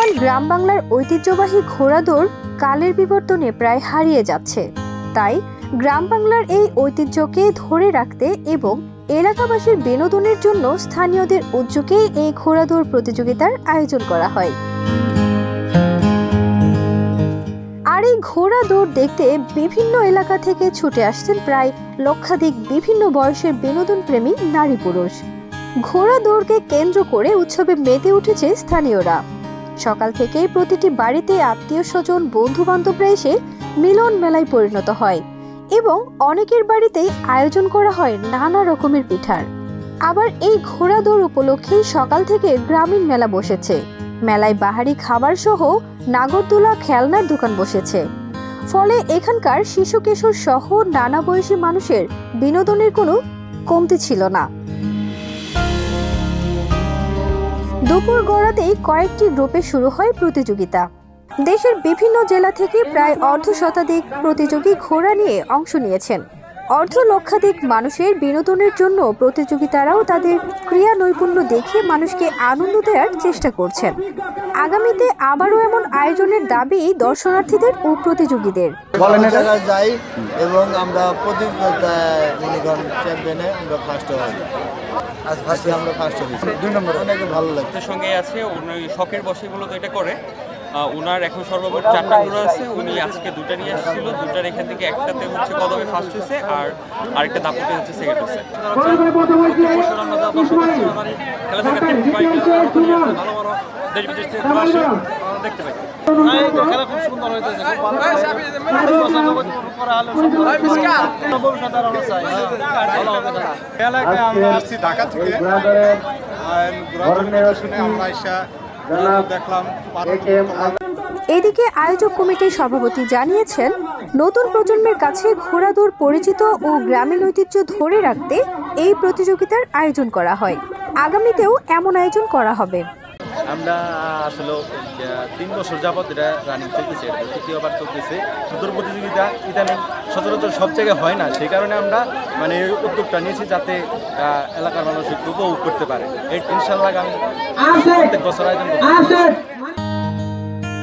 বর্তমান গ্রাম বাংলার ঐতিহ্যবাহী ঘোড়া দৌড় কালের বিবর্তনে প্রায় হারিয়ে যাচ্ছে। তাই গ্রাম বাংলার এই ঐতিহ্যকে ধরে রাখতে এবং এলাকাবাসীর বিনোদনের জন্য স্থানীয়দের উদ্যোগে এই ঘোড়া দৌড় প্রতিযোগিতার আয়োজন করা হয়। আর এই ঘোড়া দৌড় দেখতে বিভিন্ন এলাকা থেকে ছুটে আসছেন প্রায় লক্ষাধিক বিভিন্ন বয়সের বিনোদন প্রেমী নারী পুরুষ। ঘোড়া দৌড়কে কেন্দ্র করে উৎসবে মেতে উঠেছে স্থানীয়রা। সকাল থেকেই প্রতিটি বাড়িতে আত্মীয় স্বজন বন্ধু বান্ধবরা এসে মিলন মেলায় পরিণত হয় এবং অনেকের বাড়িতেই আয়োজন করা হয় নানা রকমের পিঠার। আবার এই ঘোড়া দৌড় উপলক্ষেই সকাল থেকে গ্রামীণ মেলা বসেছে। মেলায় বাহারি খাবার সহ নাগরদোলা খেলনার দোকান বসেছে। ফলে এখানকার শিশু কিশোর সহ নানা বয়সী মানুষের বিনোদনের কোনো কমতি ছিল না। দুপুর গড়াতেই কয়েকটি গ্রুপে শুরু হয় প্রতিযোগিতা। দেশের বিভিন্ন জেলা থেকে প্রায় অর্ধ শতাধিক প্রতিযোগী ঘোড়া নিয়ে অংশ নিয়েছেন। অর্ধ লক্ষাধিক মানুষের বিনোদনের জন্য প্রতিযোগিতারাও তাদের ক্রিয়া নৈপুণ্য দেখে মানুষকে আনন্দ দেওয়ার চেষ্টা করছেন। আগামীতে আবারও এমন আয়োজনের দাবি দর্শনার্থীদের ও প্রতিযোগীদের। যাই এবং আমরা প্রতিযোগিতায় চ্যাম্পিয়নে আমরা ফার্স্ট হই। আজ ফার্স্টে আমরা ফার্স্ট হয়েছি। 2 নম্বর অনেক ভালো লাগে। তার সঙ্গে আছে উনি শখের বসে মূলত এটা করে। ওনার এখন সর্বমোট 4টা ঘোড়া আছে। উনি আজকে 2টা নিয়ে আসছিল। 2টার এখান থেকে একটাতে হচ্ছে কদমে ফার্স্ট হয়েছে আর আরেকটা দাপুটে হচ্ছে সেকেন্ড হয়েছে। খেলা থেকে ভালো বড় দেশ বিদেশ থেকে দেখতে পাই। খেলা খুব সুন্দর হয়েছে। আমরা আসছি ঢাকা থেকে আমরা দেখলাম। এদিকে আয়োজক কমিটির সভাপতি জানিয়েছেন, নতুন প্রজন্মের কাছে ঘোড়া দৌড় পরিচিত ও গ্রামীণ ঐতিহ্য ধরে রাখতে এই প্রতিযোগিতার আয়োজন করা হয়। আগামীতেও এমন আয়োজন করা হবে। আমরা আসলে 3 বছর যাবত এটা রানিং চলতেছে, তৃতীয়বার চলতেছে। সুন্দর প্রতিযোগিতা ইদানিং সচরাচর সব জায়গায় হয় না, সেই কারণে আমরা মানে এই উদ্যোগটা নিয়েছি যাতে এলাকার মানুষ একটু উপভোগ করতে পারে। এই ইনশাআল্লাহ আমি প্রত্যেক বছর আয়োজন করব।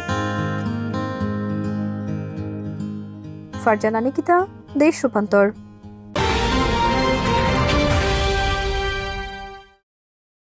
ফারজানা নিকিতা, দেশ রূপান্তর।